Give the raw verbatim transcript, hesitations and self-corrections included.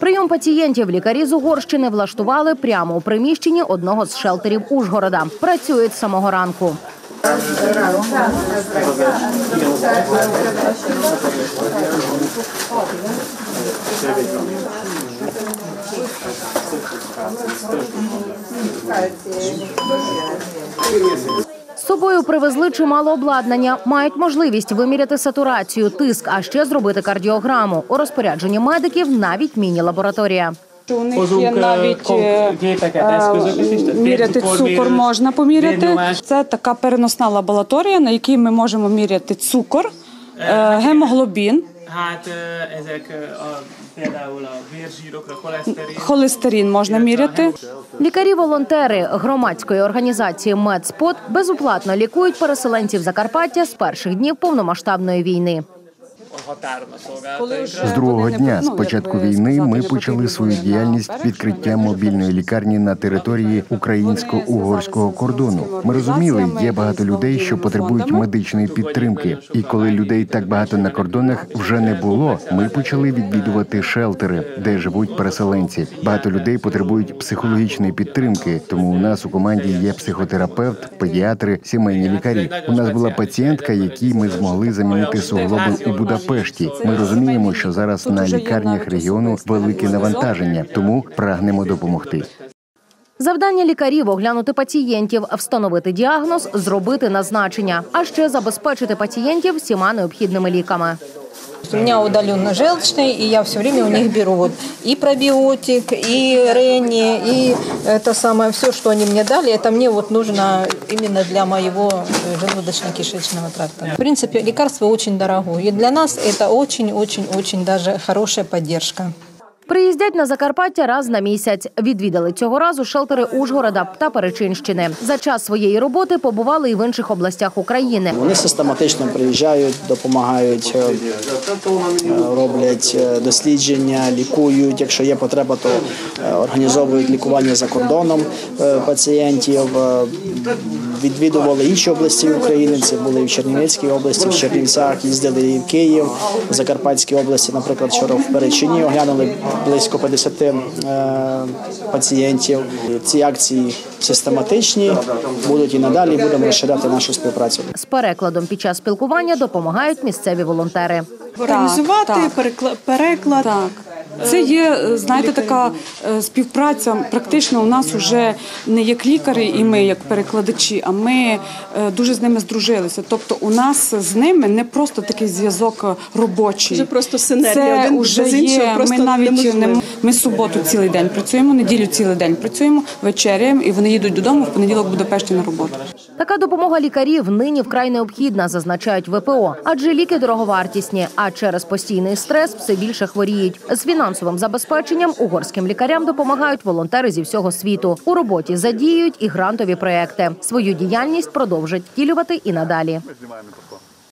Прийом пацієнтів лікарі з Угорщини влаштували прямо у приміщенні одного з шелтерів Ужгорода. Працюють з самого ранку. З собою привезли чимало обладнання. Мають можливість виміряти сатурацію, тиск, а ще зробити кардіограму. У розпорядженні медиків навіть міні-лабораторія. У них є навіть е, міряти цукор, можна поміряти. Це така переносна лабораторія, на якій ми можемо міряти цукор, е, гемоглобін, холестерин можна міряти. Лікарі-волонтери громадської організації «Медспот» безоплатно лікують переселенців Закарпаття з перших днів повномасштабної війни. З другого дня, з початку війни, ми почали свою діяльність відкриття мобільної лікарні на території українсько-угорського кордону. Ми розуміли, є багато людей, що потребують медичної підтримки. І коли людей так багато на кордонах вже не було, ми почали відвідувати шелтери, де живуть переселенці. Багато людей потребують психологічної підтримки, тому у нас у команді є психотерапевт, педіатри, сімейні лікарі. У нас була пацієнтка, якій ми змогли замінити суглоби у Будапешті. Ми розуміємо, що зараз на лікарнях регіону велике навантаження, тому прагнемо допомогти. Завдання лікарів – оглянути пацієнтів, встановити діагноз, зробити назначення, а ще забезпечити пацієнтів всіма необхідними ліками. У меня удаленно желчный, и я все время у них беру вот и пробиотик, и Ренни, и это самое все, что они мне дали, это мне вот нужно именно для моего желудочно-кишечного тракта. В принципе, лекарство очень дорогое, и для нас это очень-очень-очень даже хорошая поддержка. Приїздять на Закарпаття раз на місяць. Відвідали цього разу шелтери Ужгорода та Перечинщини. За час своєї роботи побували і в інших областях України. Вони систематично приїжджають, допомагають, роблять дослідження, лікують. Якщо є потреба, то організовують лікування за кордоном пацієнтів. Відвідували інші області України, це були і в Чернівецькій області, в Чернівцях, їздили і в Київ, в Закарпатській області, наприклад, вчора в Перечині оглянули близько п'ятдесят е, пацієнтів. Ці акції систематичні, будуть і надалі, будемо розширяти нашу співпрацю. З перекладом під час спілкування допомагають місцеві волонтери. Організувати переклад. переклад. Так. Це є, знаєте, така співпраця. Практично у нас вже не як лікарі і ми як перекладачі, а ми дуже з ними здружилися. Тобто у нас з ними не просто такий зв'язок робочий. Це просто синергія. Це один вже без іншого є. просто ми навіть не ми суботу цілий день працюємо, неділю цілий день працюємо, вечеряємо, і вони їдуть додому в понеділок в Будапешті на роботу. Така допомога лікарів нині вкрай необхідна, зазначають в ВПО. Адже ліки дороговартісні, а через постійний стрес все більше хворіють. З фінансовим забезпеченням угорським лікарям допомагають волонтери зі всього світу. У роботі задіюють і грантові проекти. Свою діяльність продовжать втілювати і надалі.